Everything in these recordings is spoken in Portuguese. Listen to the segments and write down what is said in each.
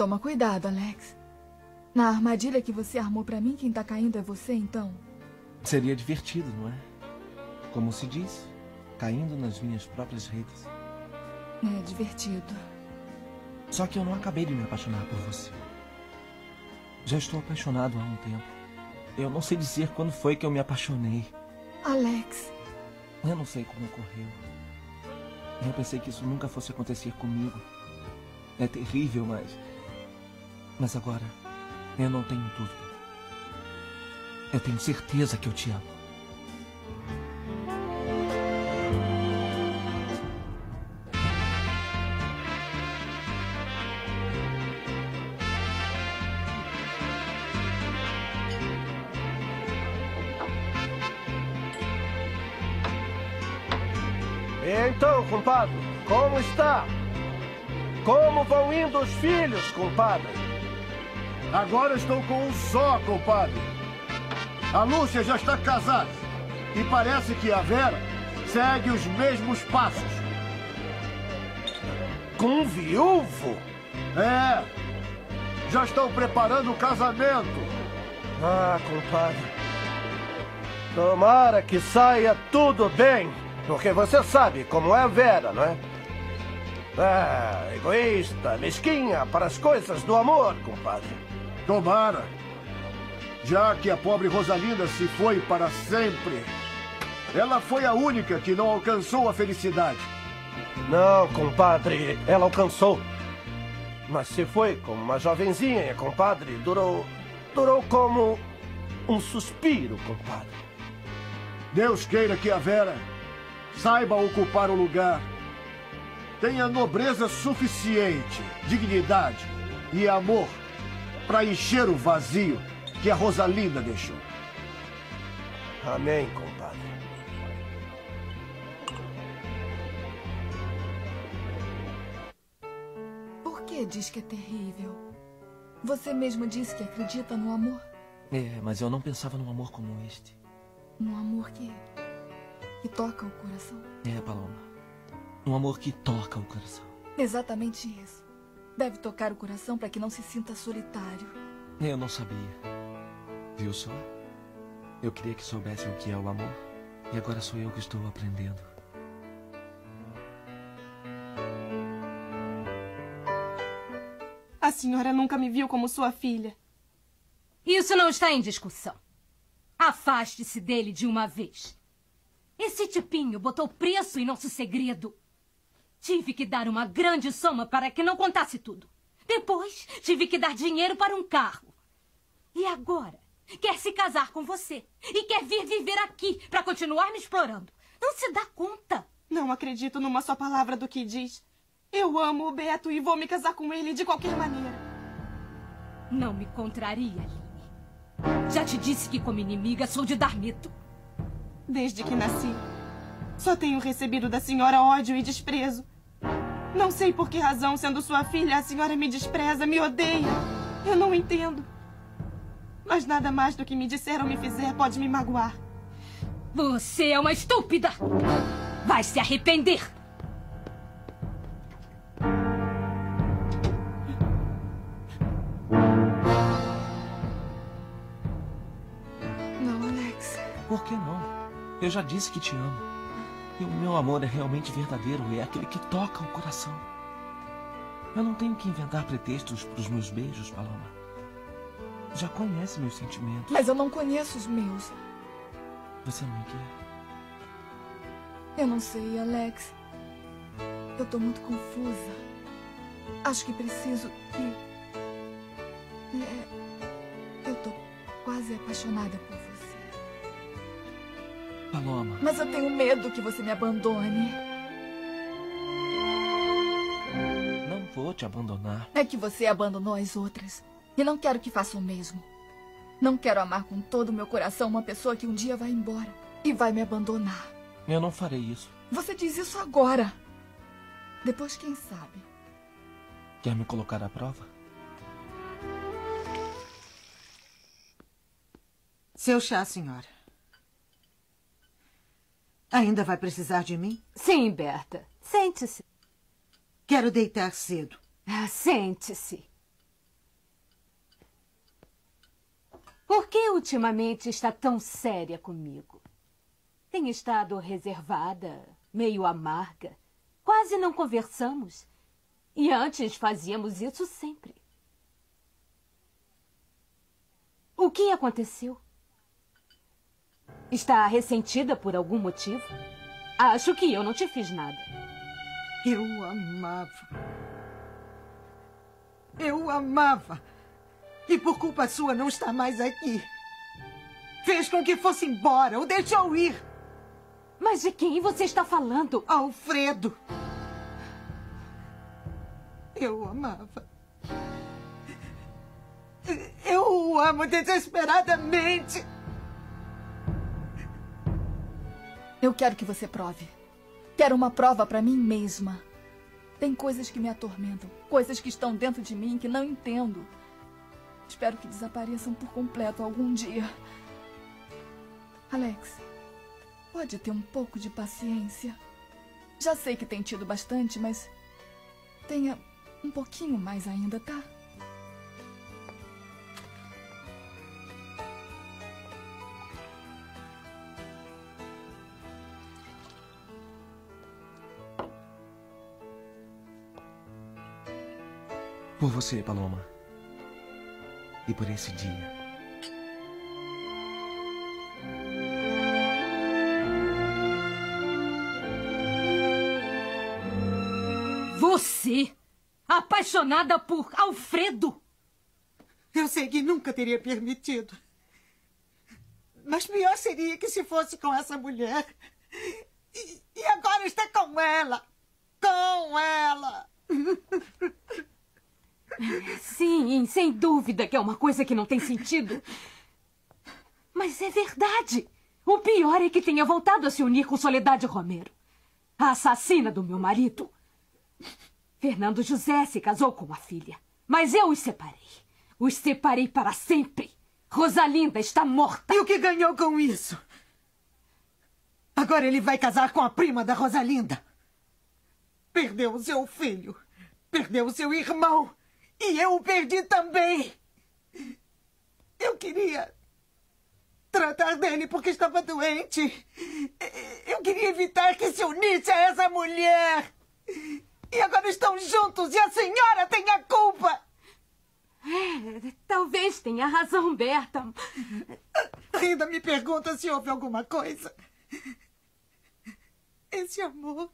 Toma cuidado, Alex. Na armadilha que você armou pra mim, quem tá caindo é você, então? Seria divertido, não é? Como se diz, caindo nas minhas próprias redes. É divertido. Só que eu não acabei de me apaixonar por você. Já estou apaixonado há um tempo. Eu não sei dizer quando foi que eu me apaixonei. Alex. Eu não sei como ocorreu. Eu pensei que isso nunca fosse acontecer comigo. É terrível, mas agora eu não tenho dúvida. Eu tenho certeza que eu te amo. Então, compadre, como está? Como vão indo os filhos, compadre? Agora estou com um só, compadre. A Lúcia já está casada. E parece que a Vera segue os mesmos passos. Com um viúvo? É. Já estão preparando o casamento. Ah, compadre. Tomara que saia tudo bem. Porque você sabe como é a Vera, não é? Ah, egoísta, mesquinha para as coisas do amor, compadre. Tomara. Já que a pobre Rosalinda se foi para sempre, ela foi a única que não alcançou a felicidade. Não, compadre, ela alcançou. Mas se foi como uma jovenzinha, compadre, durou como um suspiro, compadre. Deus queira que a Vera saiba ocupar o lugar. Tenha nobreza suficiente, dignidade e amor para encher o vazio que a Rosalinda deixou. Amém, compadre. Por que diz que é terrível? Você mesmo disse que acredita no amor. É, mas eu não pensava num amor como este. No amor que toca o coração. É, Paloma. Um amor que toca o coração. Exatamente isso. Deve tocar o coração para que não se sinta solitário. Eu não sabia. Viu só? Eu queria que soubessem o que é o amor. E agora sou eu que estou aprendendo. A senhora nunca me viu como sua filha. Isso não está em discussão. Afaste-se dele de uma vez. Esse tipinho botou preço em nosso segredo. Tive que dar uma grande soma para que não contasse tudo. Depois, tive que dar dinheiro para um carro. E agora, quer se casar com você. E quer vir viver aqui para continuar me explorando. Não se dá conta. Não acredito numa só palavra do que diz. Eu amo o Beto e vou me casar com ele de qualquer maneira. Não me contraria, Aline. Já te disse que como inimiga sou de dar medo. Desde que nasci, só tenho recebido da senhora ódio e desprezo. Não sei por que razão, sendo sua filha, a senhora me despreza, me odeia. Eu não entendo. Mas nada mais do que me disser ou me fizer pode me magoar. Você é uma estúpida! Vai se arrepender! Não, Alex. Por que não? Eu já disse que te amo. E o meu amor é realmente verdadeiro. É aquele que toca o coração. Eu não tenho que inventar pretextos para os meus beijos, Paloma. Já conhece meus sentimentos. Mas eu não conheço os meus. Você não me quer? Eu não sei, Alex. Eu tô muito confusa. Acho que preciso que... Eu tô quase apaixonada por você. Paloma. Mas eu tenho medo que você me abandone. Não vou te abandonar. É que você abandonou as outras. E não quero que faça o mesmo. Não quero amar com todo o meu coração uma pessoa que um dia vai embora e vai me abandonar. Eu não farei isso. Você diz isso agora. Depois, quem sabe? Quer me colocar à prova? Seu chá, senhora. Ainda vai precisar de mim? Sim, Berta. Sente-se. Quero deitar cedo. Sente-se. Por que ultimamente está tão séria comigo? Tem estado reservada, meio amarga. Quase não conversamos. E antes fazíamos isso sempre. O que aconteceu? Está ressentida por algum motivo? Acho que eu não te fiz nada. Eu o amava. Eu o amava. E por culpa sua não está mais aqui. Fez com que fosse embora, o deixou ir. Mas de quem você está falando? Alfredo. Eu o amava. Eu o amo desesperadamente. Eu quero que você prove. Quero uma prova para mim mesma. Tem coisas que me atormentam, coisas que estão dentro de mim que não entendo. Espero que desapareçam por completo algum dia. Alex, pode ter um pouco de paciência. Já sei que tem tido bastante, mas tenha um pouquinho mais ainda, tá? Por você, Paloma. E por esse dia. Você? Apaixonada por Alfredo? Eu sei que nunca teria permitido. Mas pior seria que se fosse com essa mulher. E agora está com ela. Com ela. Sim, sem dúvida que é uma coisa que não tem sentido. Mas é verdade. O pior é que tenha voltado a se unir com Soledade Romero, a assassina do meu marido. Fernando José se casou com a filha, mas eu os separei. Os separei para sempre. Rosalinda está morta. E o que ganhou com isso? Agora ele vai casar com a prima da Rosalinda. Perdeu o seu filho. Perdeu o seu irmão. E eu o perdi também. Eu queria tratar dele porque estava doente. Eu queria evitar que se unisse a essa mulher. E agora estão juntos e a senhora tem a culpa. Talvez tenha razão, Berta. Ainda me pergunta se houve alguma coisa. Esse amor,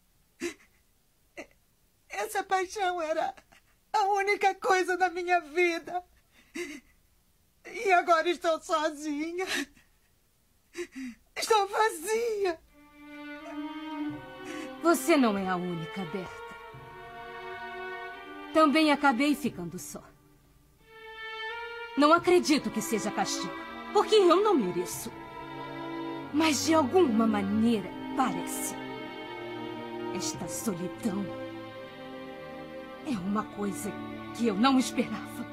essa paixão era a única coisa da minha vida. E agora estou sozinha. Estou vazia. Você não é a única, Berta. Também acabei ficando só. Não acredito que seja castigo, porque eu não mereço. Mas de alguma maneira parece. Esta solidão é uma coisa que eu não esperava.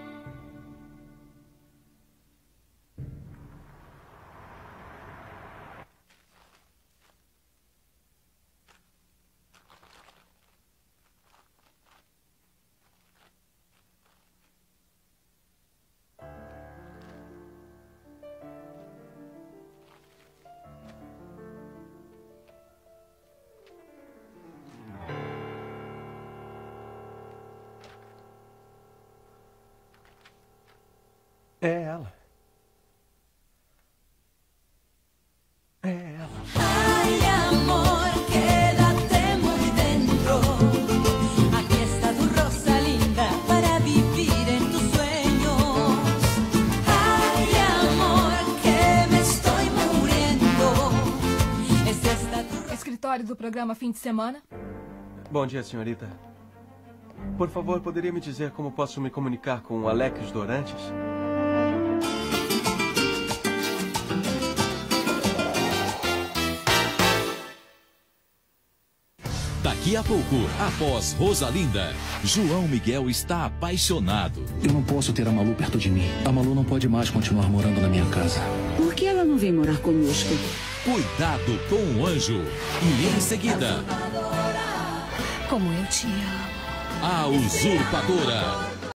É ela. É ela. Ay, amor, quédate muy dentro. Aquí está tu Rosalinda para vivir en tus sueños. Ay, amor, que me estoy muriendo. Es esta tu... Escritório do programa Fim de Semana. Bom dia, senhorita. Por favor, poderia me dizer como posso me comunicar com o Alex Dorantes? Daqui a pouco, após Rosalinda, João Miguel está apaixonado. Eu não posso ter a Malu perto de mim. A Malu não pode mais continuar morando na minha casa. Por que ela não vem morar conosco? Cuidado com o anjo. E em seguida... Como eu te amo. A Usurpadora.